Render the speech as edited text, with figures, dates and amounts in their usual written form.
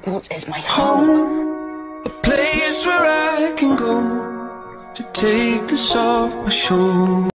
sports is my home, a place where I can go to take this off my shoulders.